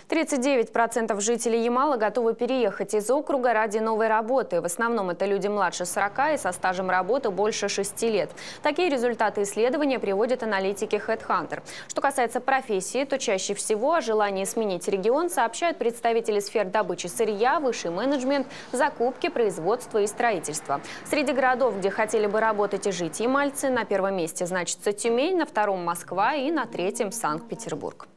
39% жителей Ямала готовы переехать из округа ради новой работы. В основном это люди младше 40 и со стажем работы больше 6 лет. Такие результаты исследования приводят аналитики HeadHunter. Что касается профессии, то чаще всего о желании сменить регион сообщают представители сфер добычи сырья, высший менеджмент, закупки, производства и строительства. Среди городов, где хотели бы работать и жить ямальцы, на первом месте значится Тюмень, на втором – Москва и на третьем – Санкт-Петербург.